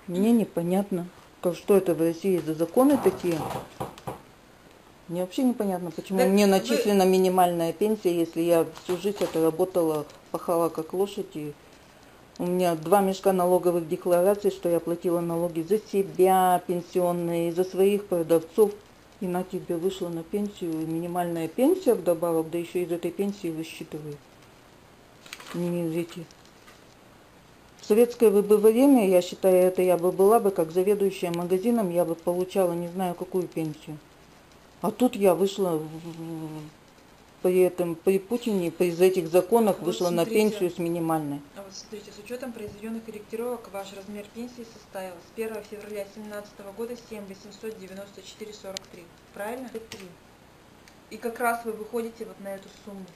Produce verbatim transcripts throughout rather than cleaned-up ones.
Мне непонятно, как, что это в России за законы такие. Мне вообще непонятно, почему Так мне вы- начислена минимальная пенсия, если я всю жизнь это работала, пахала как лошадь. И у меня два мешка налоговых деклараций, что я платила налоги за себя, пенсионные, за своих продавцов. И на тебе вышла на пенсию, и минимальная пенсия вдобавок, да еще из этой пенсии высчитывают. Не эти. В советское бы время, я считаю, это я бы была бы как заведующая магазином, я бы получала не знаю какую пенсию. А тут я вышла в- в- при этом, при Путине, при этих законах Вот вышла на смотрите. пенсию с минимальной. А вот смотрите, с учетом произведенных корректировок ваш размер пенсии составил с первого февраля две тысячи семнадцатого года семь тысяч восемьсот девяносто четыре сорок три. Правильно? Три. И как раз вы выходите вот на эту сумму.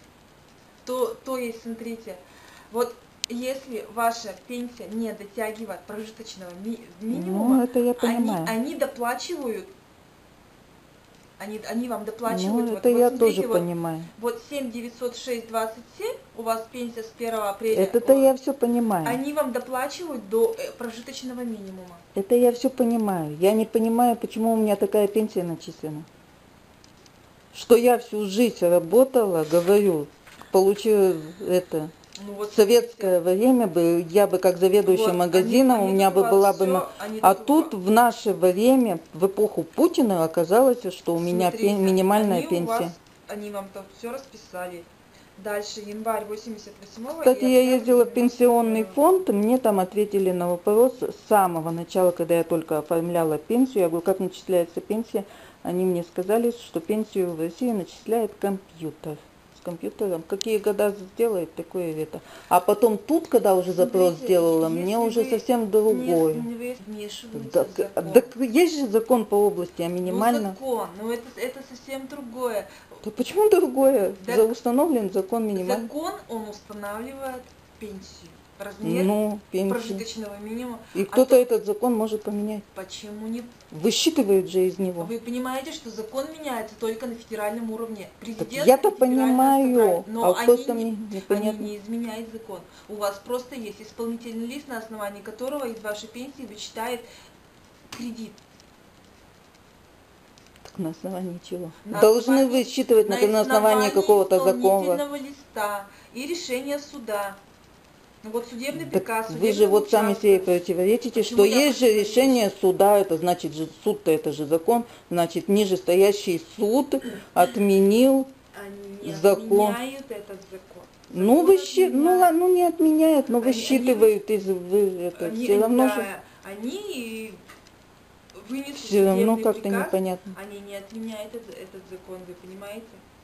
То, то есть, смотрите, вот если ваша пенсия не дотягивает прожиточного ми минимума, Ну, это я они, понимаю. они доплачивают, они, они вам доплачивают. Ну, Вот, это вот я смотрите, тоже вот, понимаю. вот семь девятьсот шесть двадцать семь, у вас пенсия с первого апреля, Это-то о, я все понимаю. они вам доплачивают до э, прожиточного минимума. Это я все понимаю. Я не понимаю, почему у меня такая пенсия начислена. Что я всю жизнь работала, говорю, получила это. Ну, вот В советское время бы я бы как заведующая вот, магазином, они, у они меня тут у бы вас была бы... всё, на- они А тут у тут в наше время, в эпоху Путина, оказалось, что у меня Смотрите, пен- минимальная они у пенсия. вас, они вам там все расписали. Дальше январь восемьдесят восьмого Кстати, и я октябрь ездила в девяносто пенсионный первого. фонд, и мне там ответили на вопрос с самого начала, когда я только оформляла пенсию. Я говорю, как начисляется пенсия? Они мне сказали, что пенсию в России начисляет компьютер. С компьютером. Какие года сделает, такое это. А потом тут, когда уже запрос Смотрите, сделала, если мне уже вы совсем не, другое. не вы- вмешиваетесь Так, в закон. так есть же закон по области, а Ну, минимально. закон, но это, это совсем другое. Да почему другое? Так За установлен закон минимальный. закон, он устанавливает пенсию, размер Ну, пенсии. прожиточного минимума. И А кто-то то этот закон может поменять. почему не... Высчитывают же из него. Вы понимаете, что закон меняется только на федеральном уровне. Президент я-то и федеральное понимаю, собрание. Но а они, просто не, мне они непонятно. не изменяют закон. У вас просто есть исполнительный лист, на основании которого из вашей пенсии вычитает кредит. Так на основании чего? На Должны основании- высчитывать на, на основании какого-то закона. исполнительного листа и решения суда. Ну вот судебный Так приказ, вы судебного же вот сами участка. себе противоречите, Почему что я есть же противоречу? решение суда, это значит же суд-то это же закон, значит нижестоящий суд отменил Они не закон. отменяют этот закон. Ну, Закон высчи... ну, отменяют. ладно, ну не отменяют, но Они- высчитывают из вы- это Они, все равно да, же. они вынесут Все равно судебный как-то приказ, непонятно. они не отменяют этот, этот закон, вы понимаете?